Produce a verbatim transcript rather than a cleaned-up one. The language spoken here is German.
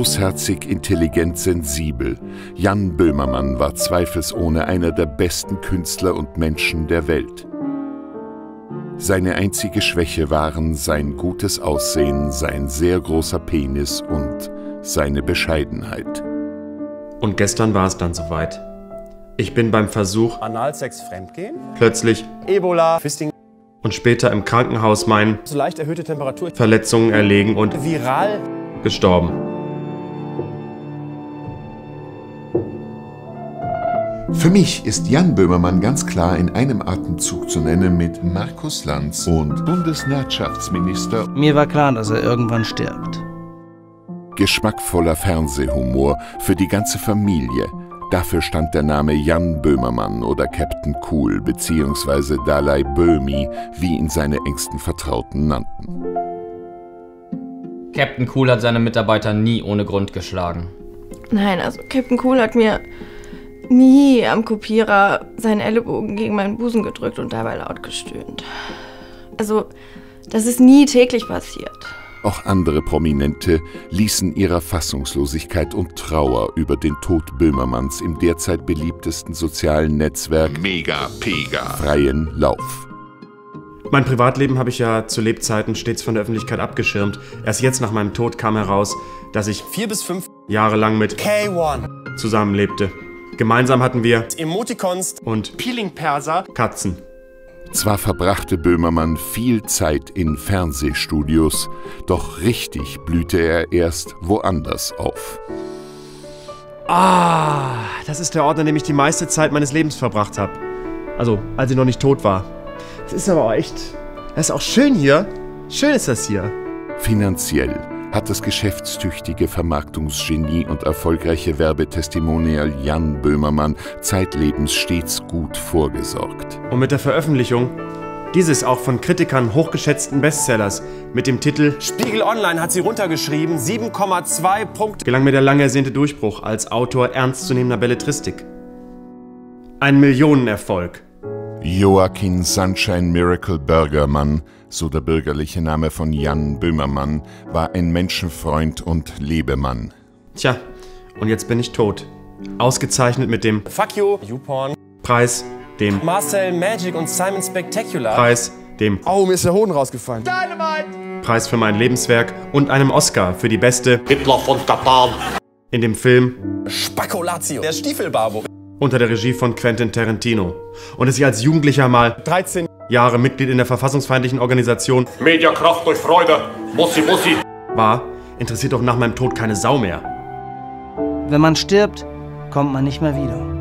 Großherzig, intelligent, sensibel. Jan Böhmermann war zweifelsohne einer der besten Künstler und Menschen der Welt. Seine einzige Schwäche waren sein gutes Aussehen, sein sehr großer Penis und seine Bescheidenheit. Und gestern war es dann soweit. Ich bin beim Versuch, Analsex fremdgehen, plötzlich Ebola, Fisting und später im Krankenhaus meinen so leicht erhöhte Temperatur, Verletzungen erlegen und viral gestorben. Für mich ist Jan Böhmermann ganz klar in einem Atemzug zu nennen mit Markus Lanz und Bundeswirtschaftsminister. Mir war klar, dass er irgendwann stirbt. Geschmackvoller Fernsehhumor für die ganze Familie. Dafür stand der Name Jan Böhmermann oder Captain Cool bzw. Dalai Böhmi, wie ihn seine engsten Vertrauten nannten. Captain Cool hat seine Mitarbeiter nie ohne Grund geschlagen. Nein, also Captain Cool hat mir nie am Kopierer seinen Ellenbogen gegen meinen Busen gedrückt und dabei laut gestöhnt. Also, das ist nie täglich passiert. Auch andere Prominente ließen ihrer Fassungslosigkeit und Trauer über den Tod Böhmermanns im derzeit beliebtesten sozialen Netzwerk Mega Pega freien Lauf. Mein Privatleben habe ich ja zu Lebzeiten stets von der Öffentlichkeit abgeschirmt. Erst jetzt nach meinem Tod kam heraus, dass ich vier bis fünf Jahre lang mit K eins zusammenlebte. Gemeinsam hatten wir Emoticons und Peeling-Perser Katzen. Zwar verbrachte Böhmermann viel Zeit in Fernsehstudios, doch richtig blühte er erst woanders auf. Ah, das ist der Ort, an dem ich die meiste Zeit meines Lebens verbracht habe. Also, als ich noch nicht tot war. Das ist aber auch echt... Das ist auch schön hier. Schön ist das hier. Finanziell hat das geschäftstüchtige Vermarktungsgenie und erfolgreiche Werbetestimonial Jan Böhmermann zeitlebens stets gut vorgesorgt. Und mit der Veröffentlichung dieses auch von Kritikern hochgeschätzten Bestsellers mit dem Titel Spiegel Online hat sie runtergeschrieben, sieben Komma zwei Punkte, gelang mir der lang ersehnte Durchbruch als Autor ernstzunehmender Belletristik. Ein Millionenerfolg. Joaquin Sunshine Miracle Bürgermann, so der bürgerliche Name von Jan Böhmermann, war ein Menschenfreund und Lebemann. Tja, und jetzt bin ich tot. Ausgezeichnet mit dem Fuck You, YouPorn, Preis, dem Marcel Magic und Simon Spectacular, Preis, dem Oh, mir ist der Hoden rausgefallen, Dynamite, Preis für mein Lebenswerk und einem Oscar für die beste Hitler von Katar in dem Film Spacolazio, der Stiefelbarbo, unter der Regie von Quentin Tarantino. Und dass ich als Jugendlicher mal dreizehn Jahre Mitglied in der verfassungsfeindlichen Organisation Mediakraft durch Freude, Mussi Mussi war, interessiert doch nach meinem Tod keine Sau mehr. Wenn man stirbt, kommt man nicht mehr wieder.